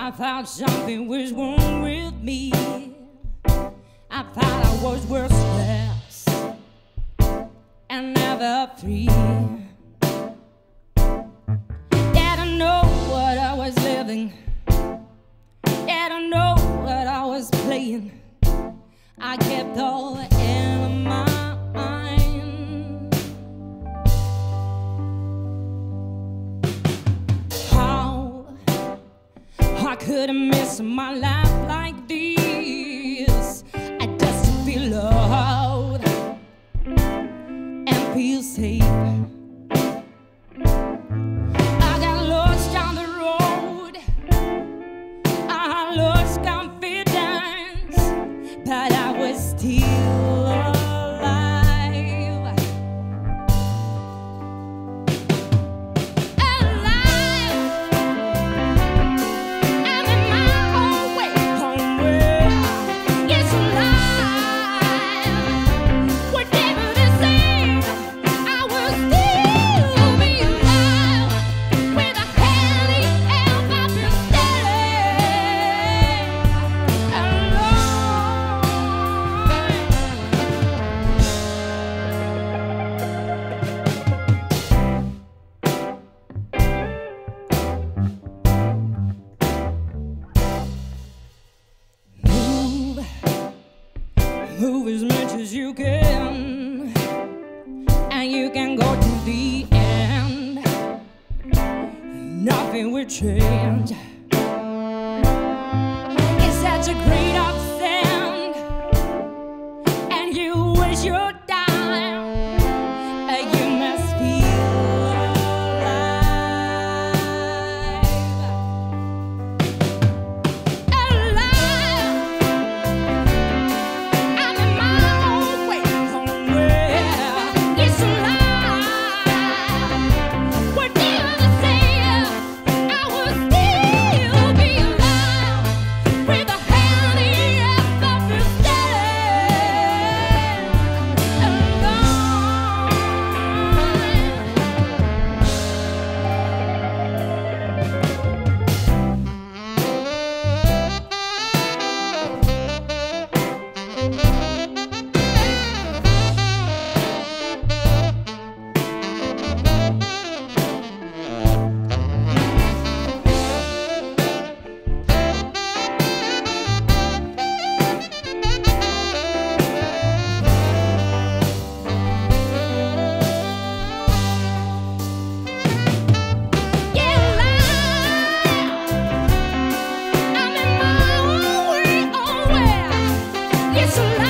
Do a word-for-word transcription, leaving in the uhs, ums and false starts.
I thought something was wrong with me. I thought I was worthless and never free. Didn't know what I was living. Didn't know what I was playing. I kept all in my mind. How I could have missed my life like this. I just feel loved and feel safe. I got lost down the road. I lost confidence, but I was still alive. Alive. I'm in my own way homeward. Yes, alive. Whatever they say, I will still be alive. With a hand in hand, I feel steady. Move, move as much as you can, and you can go to the end. Nothing will change. It's such a great upstand, and you waste your time. Uh, You must feel alive. Alive. I'm in my own way somewhere. It's alive. Whatever they say, I will still be alive. With a hand in hand, I feel steady. Yeah, alive. I'm in my own way, own way. It's alive.